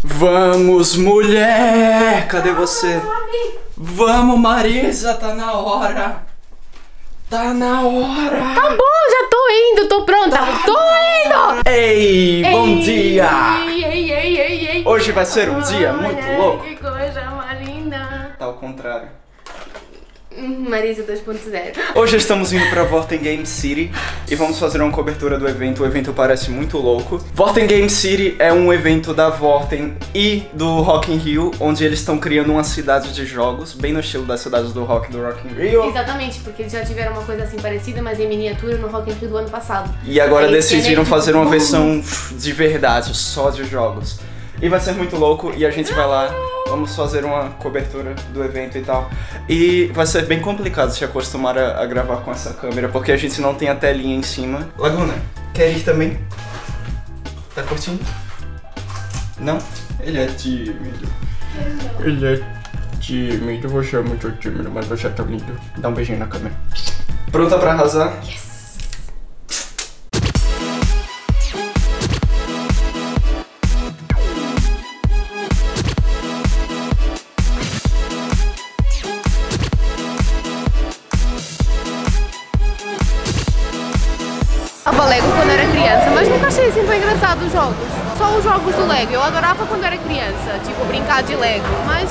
Vamos, mulher! Cadê você? Vamos, Marisa, tá na hora! Tá na hora! Tá bom, já tô indo, tô pronta! Tô indo! Ei, bom dia! Ei. Hoje vai ser um dia muito louco. Que coisa mais linda! Tá ao contrário. Marisa 2.0. Hoje estamos indo pra Vorten Game City e vamos fazer uma cobertura do evento. O evento parece muito louco. Vorten Game City é um evento da Vorten e do Rock in Rio, onde eles estão criando uma cidade de jogos, bem no estilo das cidades do Rock in Rio. Exatamente, porque eles já tiveram uma coisa assim parecida, mas em miniatura no Rock in Rio do ano passado. E agora Aí decidiram fazer uma tipo, versão de verdade, só de jogos. E vai ser muito louco e a gente vai lá, vamos fazer uma cobertura do evento e tal. E vai ser bem complicado se acostumar a gravar com essa câmera, porque a gente não tem a telinha em cima. Laguna, quer ir também? Tá curtindo? Não? Ele é tímido. Ele é tímido, você é muito tímido, mas você tá lindo. Dá um beijinho na câmera. Pronta pra arrasar? Yes! Eu Lego quando era criança, mas nunca achei assim tão engraçado os jogos. Só os jogos do Lego, eu adorava quando era criança, tipo brincar de Lego, mas...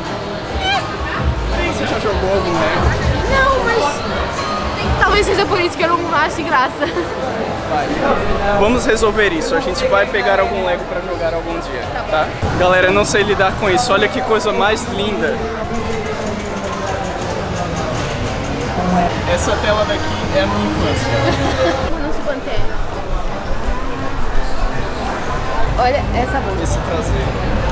Você já jogou algum Lego? Não, mas... talvez seja por isso que eu não ache graça. Vai. Vamos resolver isso, a gente vai pegar algum Lego pra jogar algum dia, tá? Galera, eu não sei lidar com isso, olha que coisa mais linda. Essa tela daqui é a minha infância. Não se mantém. Olha essa bolsa. Esse traseiro.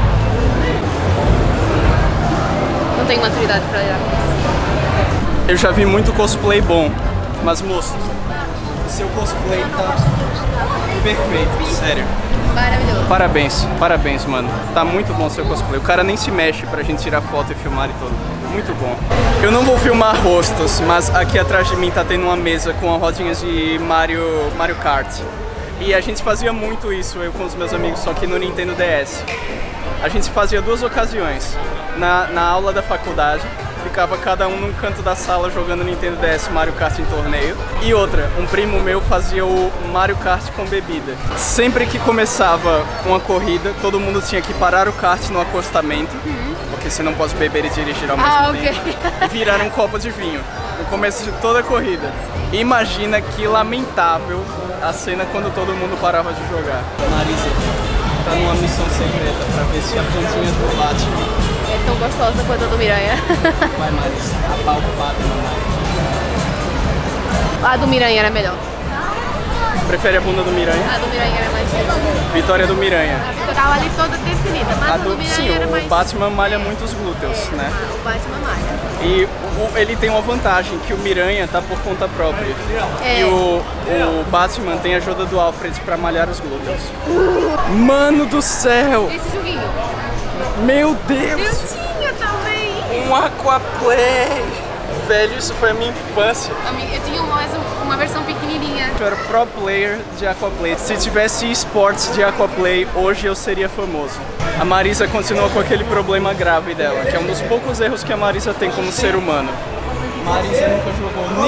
Não tenho maturidade pra olhar isso. Eu já vi muito cosplay bom, mas moço, seu cosplay tá perfeito, sério. Maravilhoso. Parabéns, mano. Tá muito bom seu cosplay. O cara nem se mexe pra gente tirar foto e filmar e tudo. Muito bom. Eu não vou filmar rostos, mas aqui atrás de mim tá tendo uma mesa com rodinhas de Mario Kart. E a gente fazia muito isso, eu com os meus amigos, só que no Nintendo DS. A gente fazia duas ocasiões. Na aula da faculdade, ficava cada um num canto da sala jogando Nintendo DS Mario Kart em torneio. E outra, um primo meu fazia o Mario Kart com bebida. Sempre que começava uma corrida, todo mundo tinha que parar o kart no acostamento, porque você não pode beber e dirigir ao mesmo tempo, e virar um copo de vinho no começo de toda a corrida. Imagina que lamentável a cena quando todo mundo parava de jogar. Marisa tá numa missão secreta pra ver se a plantinha do Batman É tão gostosa quanto a do Miranha. vai, Marisa, apalpa o Batman, Marisa. A do Miranha era melhor. Prefere a bunda do Miranha? A do Miranha era mais legal. Vitória do Miranha. Eu tava ali toda definida, mas a do Miranha Sim, era mais... o Batman malha muito os glúteos, né? O Batman malha. E ele tem uma vantagem, que o Miranha tá por conta própria. É. E o Batman tem a ajuda do Alfred pra malhar os glúteos. Mano do céu! Esse joguinho. Meu Deus! Eu tinha também. Um Aquaplay! Velho, isso foi a minha infância. Eu tinha uma versão pequenininha. Eu era pro player de Aquaplay. Se tivesse esportes de Aquaplay, hoje eu seria famoso. A Marisa continua com aquele problema grave dela, que é um dos poucos erros que a Marisa tem como ser humano. Marisa nunca jogou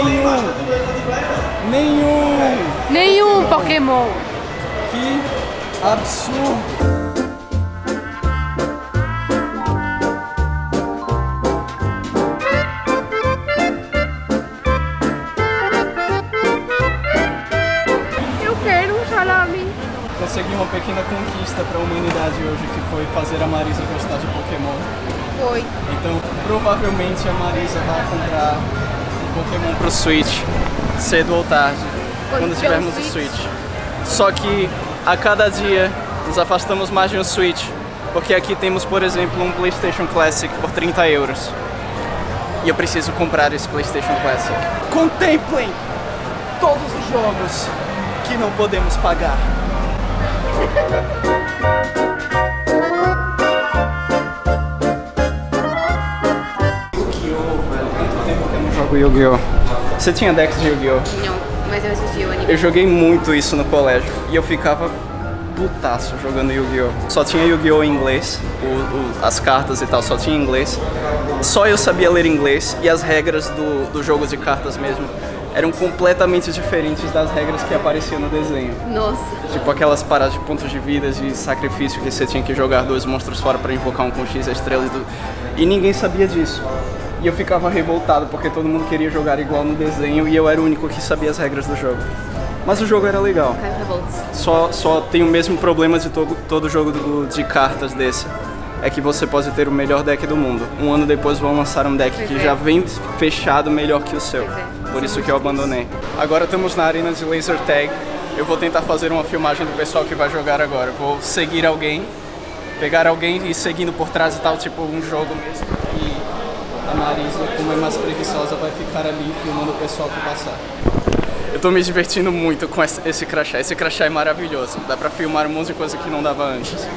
Nenhum Pokémon. Que absurdo! Consegui uma pequena conquista para a humanidade hoje, que foi fazer a Marisa gostar de Pokémon. Foi. Então, provavelmente a Marisa vai comprar um Pokémon pro Switch, cedo ou tarde, quando tivermos o Switch. Só que a cada dia nos afastamos mais de um Switch, porque aqui temos, por exemplo, um PlayStation Classic por 30 euros. E eu preciso comprar esse PlayStation Classic. Contemplem todos os jogos que não podemos pagar. Yu-Gi-Oh, velho. Quanto tempo que eu não jogo Yu-Gi-Oh? Você tinha deck de Yu-Gi-Oh? Não, mas eu assisti o anime. Eu joguei muito isso no colégio e eu ficava putaço jogando Yu-Gi-Oh! Só tinha Yu-Gi-Oh! Em inglês, as cartas e tal só tinha em inglês. Só eu sabia ler inglês e as regras do jogo de cartas mesmo eram completamente diferentes das regras que apareciam no desenho. Nossa. Tipo aquelas paradas de pontos de vida, de sacrifício, que você tinha que jogar 2 monstros fora pra invocar um com X estrelas e ninguém sabia disso. E eu ficava revoltado porque todo mundo queria jogar igual no desenho e eu era o único que sabia as regras do jogo. Mas o jogo era legal. Só tem o mesmo problema de todo jogo de cartas desse. É que você pode ter o melhor deck do mundo. Um ano depois vão lançar um deck que já vem fechado melhor que o seu. Por isso que eu abandonei. Agora estamos na arena de laser tag. Eu vou tentar fazer uma filmagem do pessoal que vai jogar agora. Vou seguir alguém, pegar alguém e ir seguindo por trás e tal, tipo um jogo mesmo. E a Marisa, como é mais preguiçosa, vai ficar ali filmando o pessoal que passar. Eu tô me divertindo muito com esse crachá. Esse crachá é maravilhoso. Dá pra filmar um monte de coisa que não dava antes.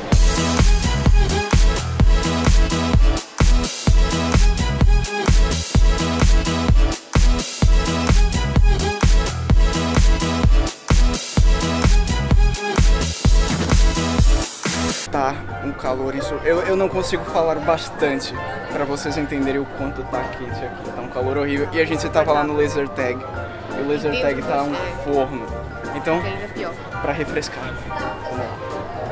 Tá um calor, isso eu não consigo falar bastante pra vocês entenderem o quanto tá quente aqui, tá um calor horrível. E a gente tava lá no laser tag, e o laser tag tá um forno, então pra refrescar. Vamos lá.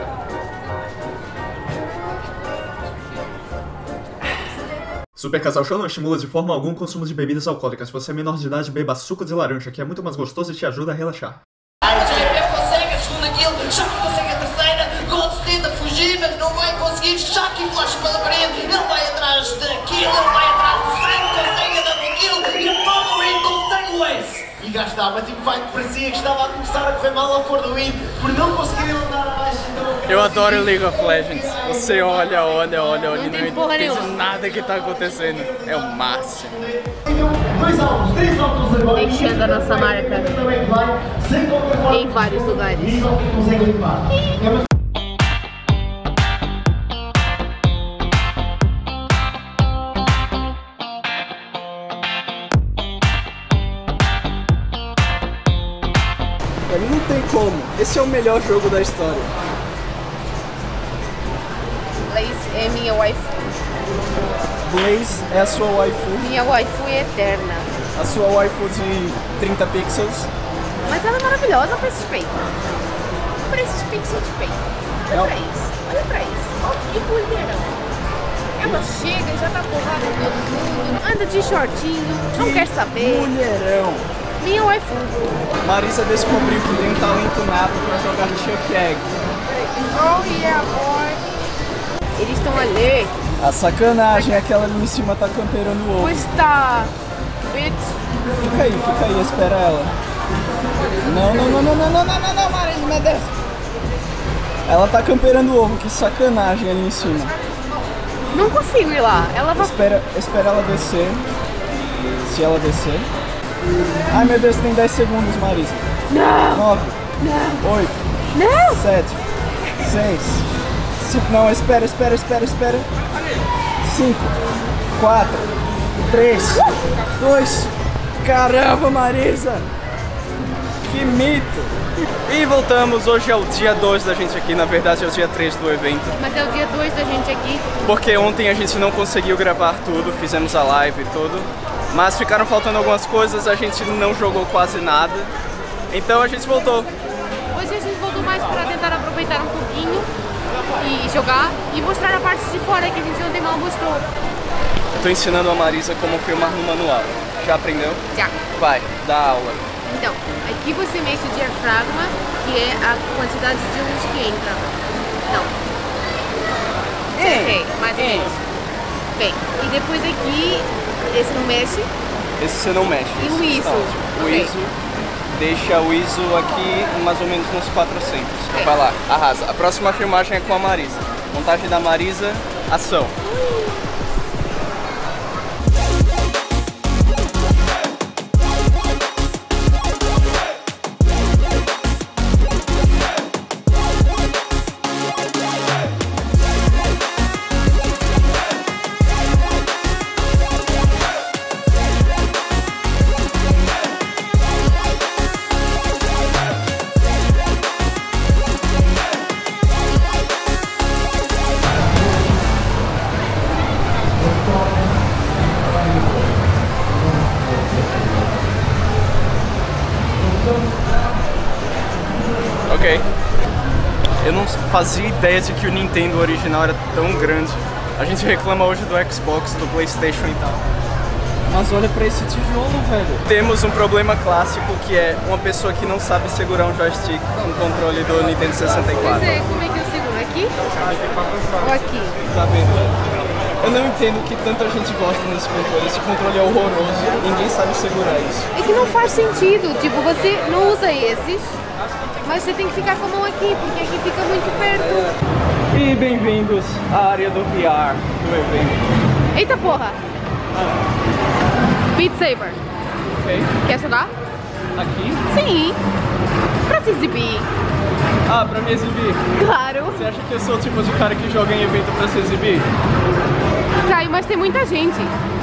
Super Casal Show não estimula de forma alguma o consumo de bebidas alcoólicas. Se você é menor de idade, beba suco de laranja, que é muito mais gostoso e te ajuda a relaxar. Consegue a segunda kill, já consegue a terceira, God tenta fugir, mas não vai conseguir, Shaki flash pela parede, ele vai atrás da kill, ele vai atrás do sangue, consegue a double kill, e a Palmerin consegue o ace. E gastava, tipo, parecia que estava a começar a correr mal ao for do win, por não conseguirem andar abaixo. Eu adoro League of Legends, você olha e não porra entende nenhuma. nada que tá acontecendo, é o máximo. 2 alvos, 3 alvos agora. Deixando a nossa marca em vários lugares. Não tem como, esse é o melhor jogo da história. Blaze é minha waifu. Blaze é a sua waifu, Minha waifu é eterna. a sua waifu de 30 pixels. Mas ela é maravilhosa pra esses peitos. Pra esses pixels de peito. Olha pra isso. Olha pra isso. Olha que mulherão. Ela chega e já tá porrada em todo mundo. Anda de shortinho. Não quer saber. Mulherão. Minha waifu. Marisa descobriu que tem um talento nato pra jogar Chuck Egg. Oh yeah, boy. Eles estão ali. A sacanagem é que ela ali em cima tá camperando o ovo. Pois tá. Bitch. Fica aí, espera ela. Não, Marisa, meu Deus. Ela tá camperando o ovo, que sacanagem ali em cima. Não consigo ir lá. Ela vai. Espera ela descer. Se ela descer. Ai meu Deus, tem 10 segundos, Marisa. Não. 9. Não. 8. Não. 7. 6. 5. Não, espera. 5. 4. 3. 2. Caramba, Marisa! Que mito! E voltamos, hoje é o dia 2 da gente aqui, na verdade é o dia 3 do evento. Mas é o dia 2 da gente aqui. Porque ontem a gente não conseguiu gravar tudo, fizemos a live e tudo. Mas ficaram faltando algumas coisas, a gente não jogou quase nada. Então a gente voltou. Hoje a gente voltou mais para tentar aproveitar um pouquinho e jogar e mostrar a parte de fora que a gente ontem não mostrou. Eu tô ensinando a Marisa como filmar no manual. Já aprendeu? Já. Vai, dá aula. Então, aqui você mexe o diafragma, que é a quantidade de luz que entra. Não. Ok, mais ou menos. Bem, e depois aqui, esse não mexe. Esse você não mexe. E o ISO? O Ok. ISO, deixa o ISO aqui mais ou menos nos 400. Ok. Vai lá, arrasa. A próxima filmagem é com a Marisa. Montagem da Marisa, ação. fazia ideia de que o Nintendo original era tão grande. A gente reclama hoje do Xbox, do PlayStation e tal. Mas olha pra esse tijolo, velho. Temos um problema clássico que é uma pessoa que não sabe segurar um joystick com o controle do Nintendo 64. Pois é, como é que eu seguro? Aqui? Ou aqui? Tá vendo? Eu não entendo que tanta gente gosta desse controle. Esse controle é horroroso. Ninguém sabe segurar isso. É que não faz sentido. Tipo, você não usa esses, mas você tem que ficar com a mão aqui, porque aqui fica muito perto. E bem-vindos à área do VR do evento. Eita porra! Beat Saber. Ok? Quer jogar? Aqui? Sim! Pra se exibir. Ah, pra me exibir. Claro! Você acha que eu sou o tipo de cara que joga em evento pra se exibir? Caio, mas tem muita gente.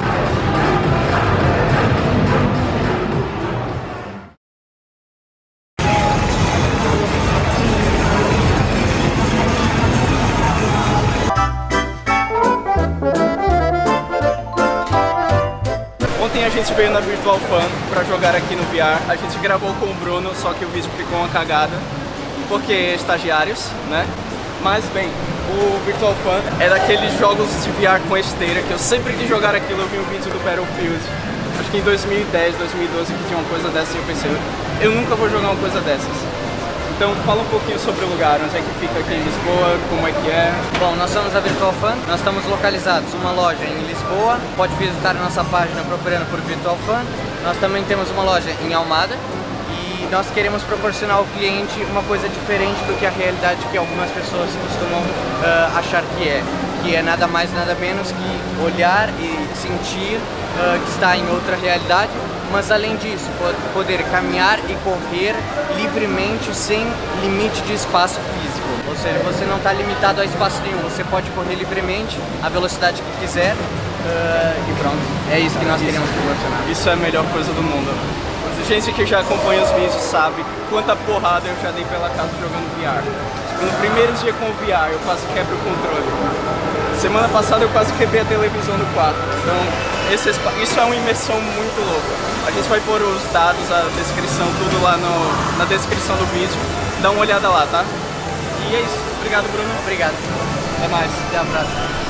Ontem a gente veio na Virtual Fan pra jogar aqui no VR. A gente gravou com o Bruno, só que o vídeo ficou uma cagada, porque estagiários, né? Mas bem, o Virtual Fan é daqueles jogos de VR com esteira que eu sempre quis jogar aquilo. Eu vi um vídeo do Battlefield, acho que em 2010, 2012, que tinha uma coisa dessa e eu pensei, eu nunca vou jogar uma coisa dessas. Então fala um pouquinho sobre o lugar, onde é que fica aqui em Lisboa, como é que é? Bom, nós somos a Virtual Fan, nós estamos localizados uma loja em Lisboa, pode visitar a nossa página procurando por Virtual Fan. Nós também temos uma loja em Almada e nós queremos proporcionar ao cliente uma coisa diferente do que a realidade que algumas pessoas costumam achar que é nada mais nada menos que olhar e sentir que está em outra realidade. Mas além disso, poder caminhar e correr livremente sem limite de espaço físico. Ou seja, você não está limitado a espaço nenhum, você pode correr livremente, a velocidade que quiser e pronto. É isso que nós queremos proporcionar. Isso é a melhor coisa do mundo. Gente que já acompanha os vídeos sabe quanta porrada eu já dei pela casa jogando VR. No primeiro dia com o VR eu quase quebro o controle. Semana passada eu quase quebrei a televisão do quarto. Então isso é uma imersão muito louca. A gente vai pôr os dados, a descrição, tudo lá na descrição do vídeo. Dá uma olhada lá, tá? E é isso. Obrigado, Bruno. Obrigado. Até mais. Até a próxima.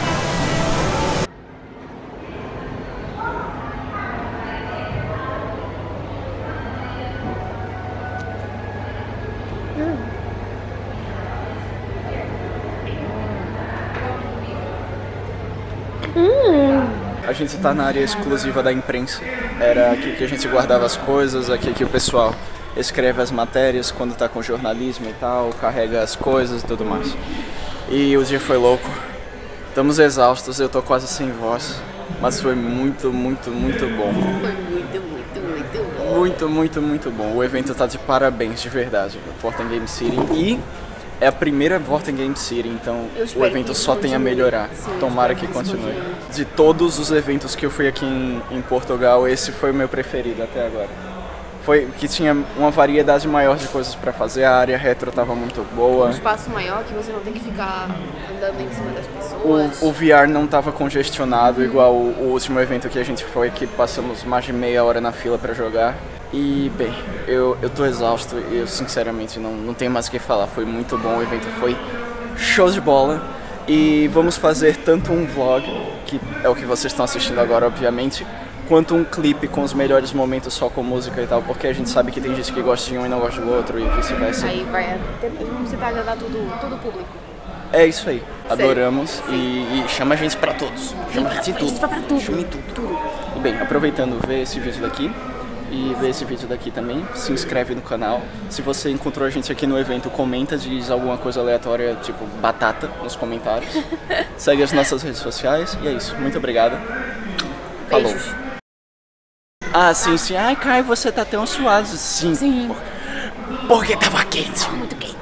A gente tá na área exclusiva da imprensa. Era aqui que a gente guardava as coisas, aqui que o pessoal escreve as matérias quando tá com jornalismo e tal, carrega as coisas e tudo mais. E o dia foi louco. Estamos exaustos, eu tô quase sem voz, mas foi muito, muito, muito bom. Foi muito bom. Muito bom. O evento tá de parabéns, de verdade. Vorten Game City. E é a primeira Vorten Game City, então o evento só tem a melhorar. Tomara que continue. De todos os eventos que eu fui aqui em Portugal, esse foi o meu preferido até agora. Foi que tinha uma variedade maior de coisas pra fazer, a área retro tava muito boa. Um espaço maior que você não tem que ficar andando em cima das pessoas. O VR não tava congestionado igual o último evento que a gente foi, que passamos mais de meia hora na fila pra jogar. E, bem, eu tô exausto e eu sinceramente não tenho mais o que falar. Foi muito bom, o evento foi show de bola. E vamos fazer tanto um vlog, que é o que vocês estão assistindo agora, obviamente, quanto um clipe com os melhores momentos só com música e tal, porque a gente sabe que tem gente que gosta de um e não gosta do outro e vice-versa. Aí vamos tentar agradar todo o público. É isso aí, Sério? adoramos e chama a gente pra todos. Chama a gente em tudo. Chama em tudo. E bem, aproveitando, vê esse vídeo daqui. E vê esse vídeo daqui também, se inscreve no canal. Se você encontrou a gente aqui no evento, comenta, diz alguma coisa aleatória, tipo batata, nos comentários. Segue as nossas redes sociais e é isso. Muito obrigado. Falou. Beijos. Ah, sim. Ai, Caio, você tá tão suado. Sim. Sim. Porque tava quente. Muito quente.